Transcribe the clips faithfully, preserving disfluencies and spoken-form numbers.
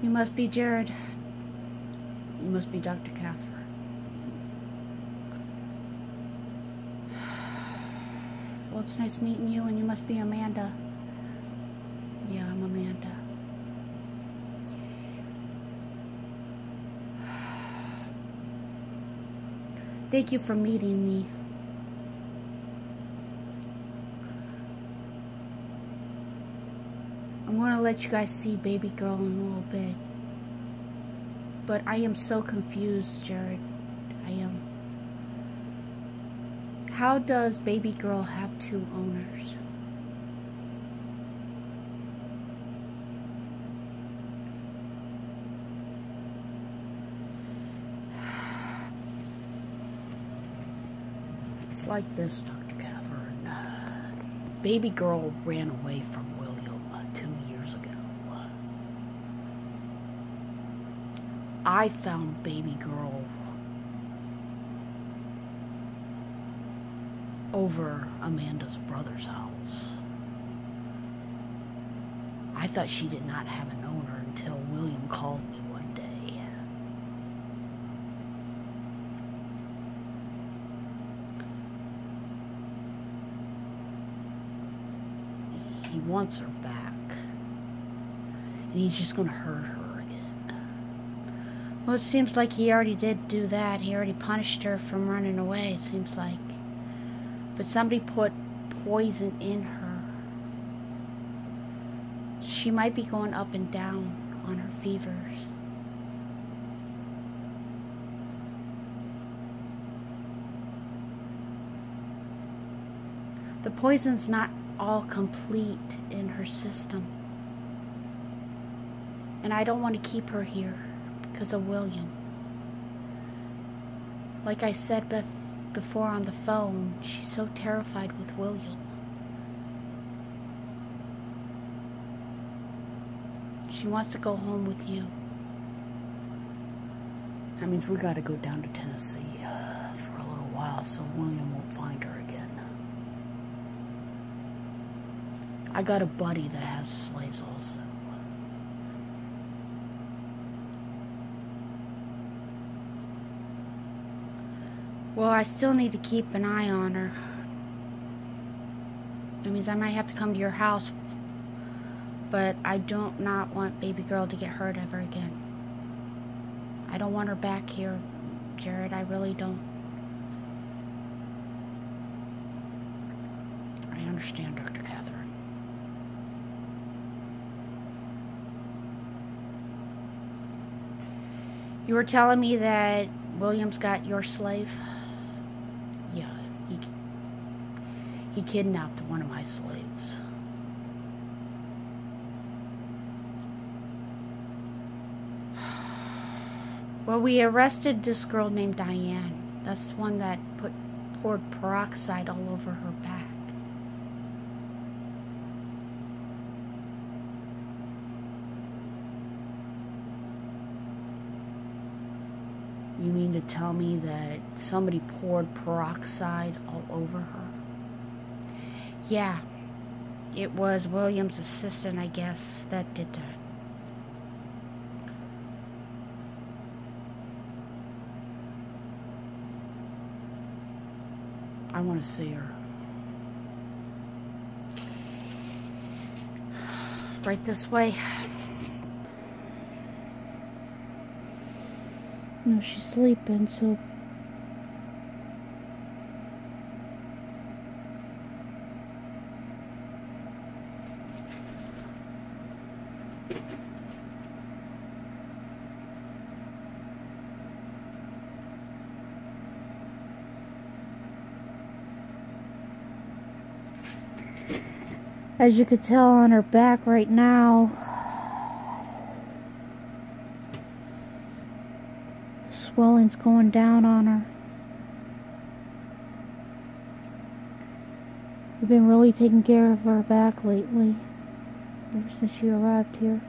You must be Jared. You must be Doctor Catherine. Well, it's nice meeting you, and you must be Amanda. Yeah, I'm Amanda. Thank you for meeting me. I'm going to let you guys see baby girl in a little bit. But I am so confused, Jared. I am. How does baby girl have two owners? It's like this, Doctor Catherine. Baby girl ran away from William two years ago. I found baby girl over Amanda's brother's house. I thought she did not have an owner until William called me one day. He wants her back, and he's just gonna hurt her again. Well, it seems like he already did do that. He already punished her from running away, it seems like. But somebody put poison in her. She might be going up and down on her fevers. The poison's not all complete in her system. And I don't want to keep her here because of William. Like I said before, before on the phone, she's so terrified with William. She wants to go home with you. That means we gotta go down to Tennessee uh, for a little while so William won't find her again. I got a buddy that has slaves also. Well, I still need to keep an eye on her. That means I might have to come to your house. But I do not want baby girl to get hurt ever again. I don't want her back here, Jared. I really don't. I understand, Doctor Catherine. You were telling me that William's got your slave? Yeah, he, he kidnapped one of my slaves. Well, we arrested this girl named Diane. That's the one that put poured peroxide all over her back. You mean to tell me that somebody poured peroxide all over her? Yeah, it was William's assistant, I guess, that did that. I want to see her. Right this way. No, she's sleeping, so... As you could tell on her back right now, the swelling's going down on her. We've been really taking care of her back lately, ever since she arrived here.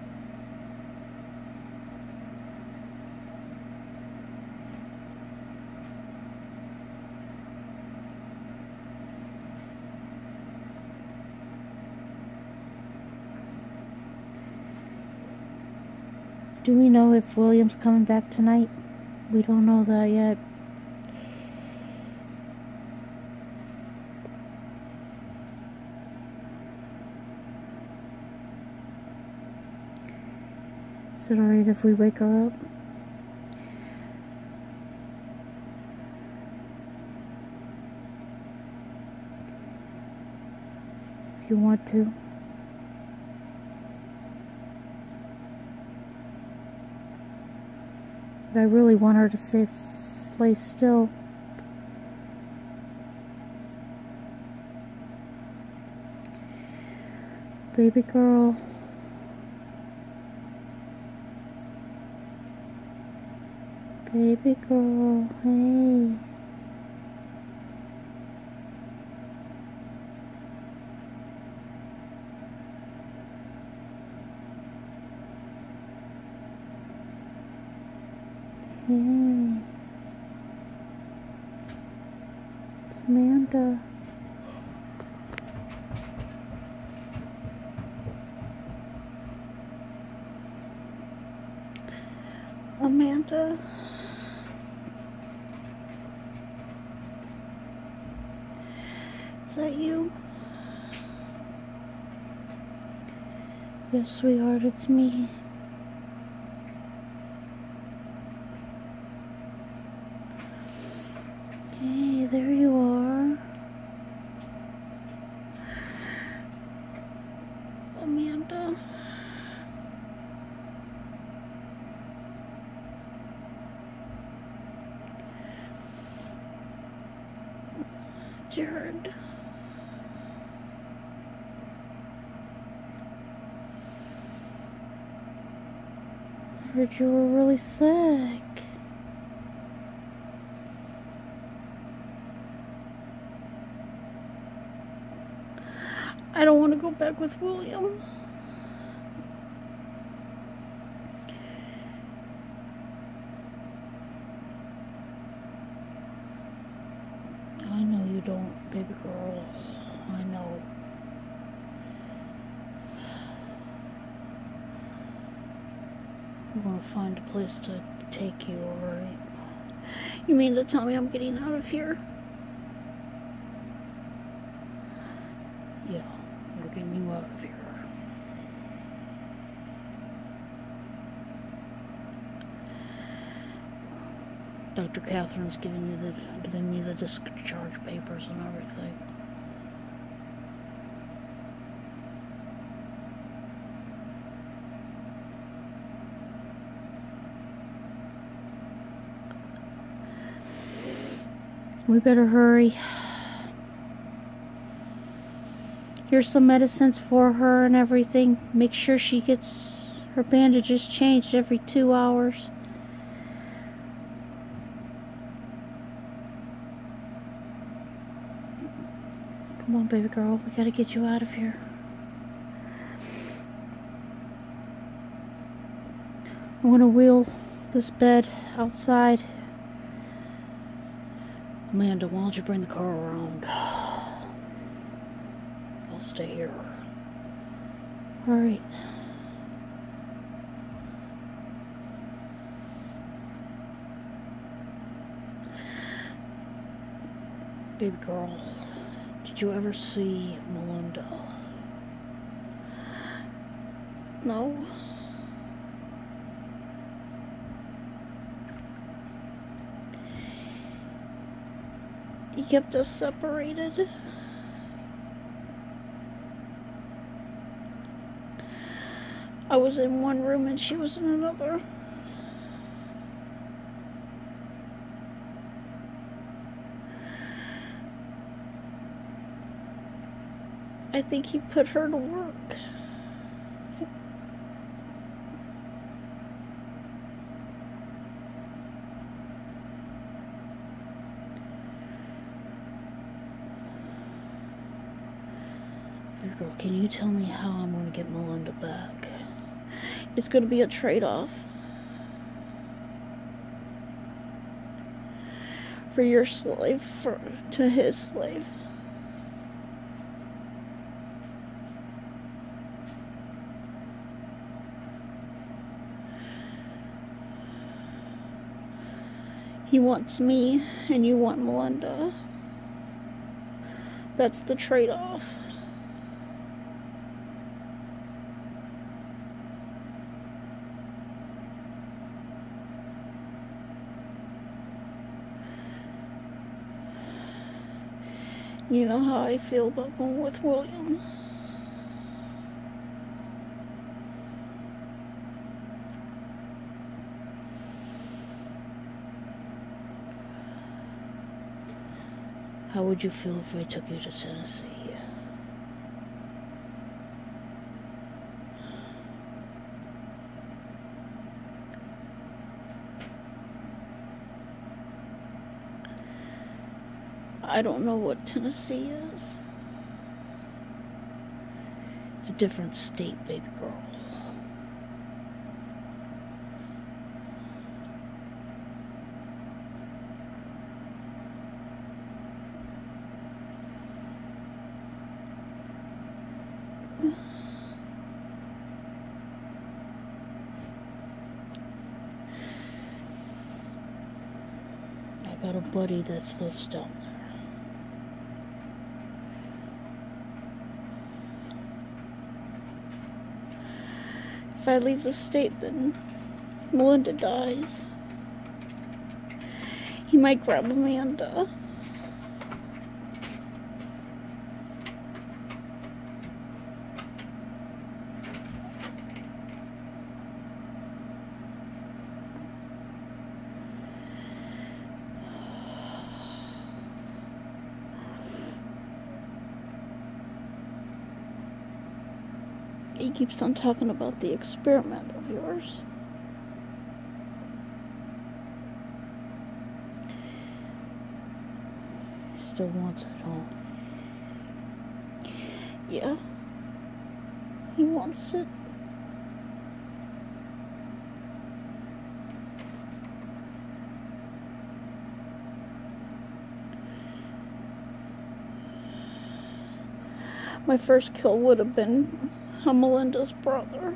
Do we know if William's coming back tonight? We don't know that yet. Is it alright if we wake her up? If you want to. But I really want her to sit, lay still. Baby girl. Baby girl, hey. Hey. It's Amanda. Amanda. Is that you? Yes, sweetheart, it's me. Hey, there you are. Amanda. Jared. Heard you were really sick. I don't want to go back with William. I know you don't, baby girl. I know. We're gonna find a place to take you, alright? You mean to tell me I'm getting out of here? Yeah, we're getting you out of here. Doctor Catherine's giving you the giving me the discharge papers and everything. We better hurry. Here's some medicines for her and everything. Make sure she gets her bandages changed every two hours. Come on, baby girl. We gotta get you out of here. I'm gonna wheel this bed outside. Amanda, why don't you bring the car around? I'll stay here. Alright. Baby girl, did you ever see Melinda? No? He kept us separated. I was in one room and she was in another. I think he put her to work. Girl, can you tell me how I'm going to get Melinda back? It's going to be a trade-off. For your slave, for, to his slave. He wants me, and you want Melinda. That's the trade-off. You know how I feel about going with William. How would you feel if I took you to Tennessee? I don't know what Tennessee is. It's a different state, baby girl. I got a buddy that lives down there. If I leave the state, then Melinda dies. He might grab Amanda. He keeps on talking about the experiment of yours. He still wants it, huh? Yeah. He wants it. My first kill would have been Melinda's brother.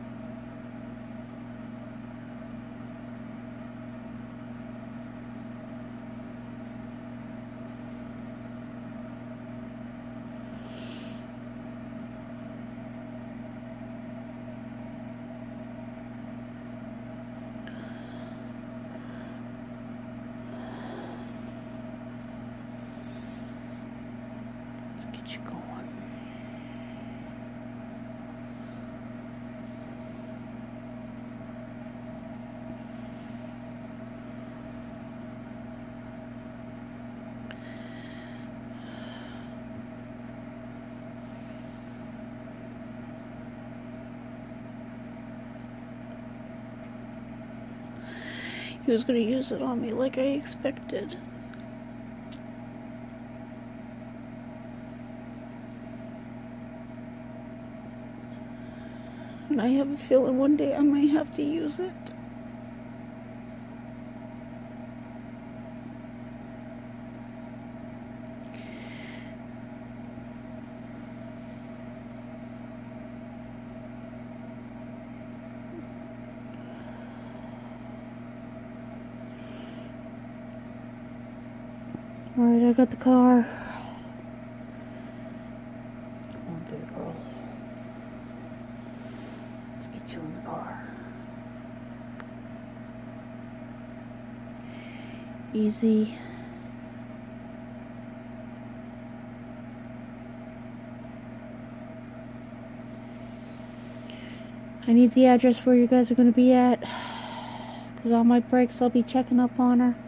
Let's get you going. He was going to use it on me like I expected. And I have a feeling one day I might have to use it. Alright, I got the car. Come on, baby girl. Let's get you in the car. Easy. I need the address where you guys are going to be at. Because on my breaks I'll be checking up on her.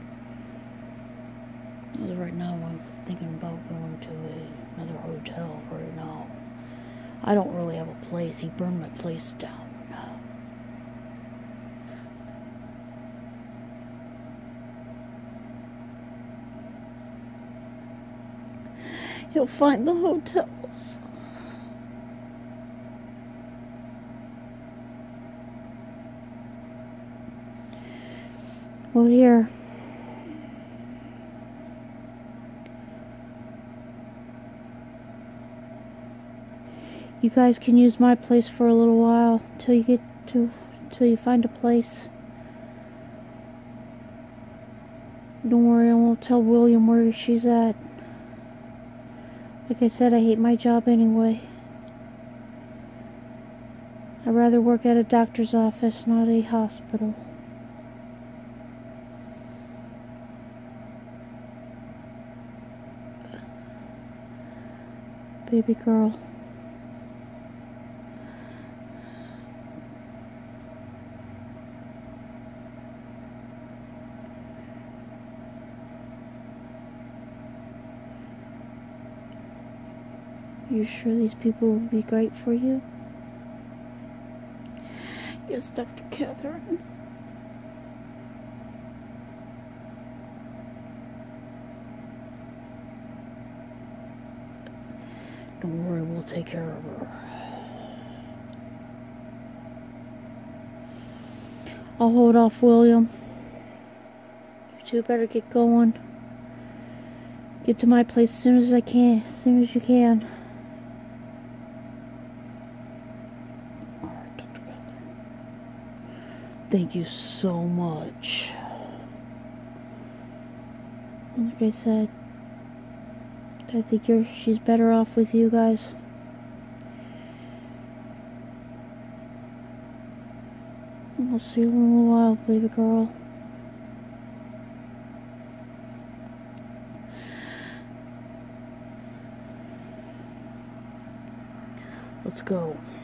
As of right now, I'm thinking about going to a, another hotel right now. I don't really have a place. He burned my place down. He'll find the hotels. Well, here. You guys can use my place for a little while till you get to till you find a place. Don't worry, I won't tell William where she's at. Like I said, I hate my job anyway. I'd rather work at a doctor's office, not a hospital. Baby girl. You sure these people will be great for you? Yes, Doctor Catherine. Don't worry, we'll take care of her. I'll hold off, William. You two better get going. Get to my place as soon as I can, as soon as you can. Alright, Doctor Catherine. Thank you so much. Like I said, I think you're, she's better off with you guys. I'll see you in a little while, baby girl. Let's go.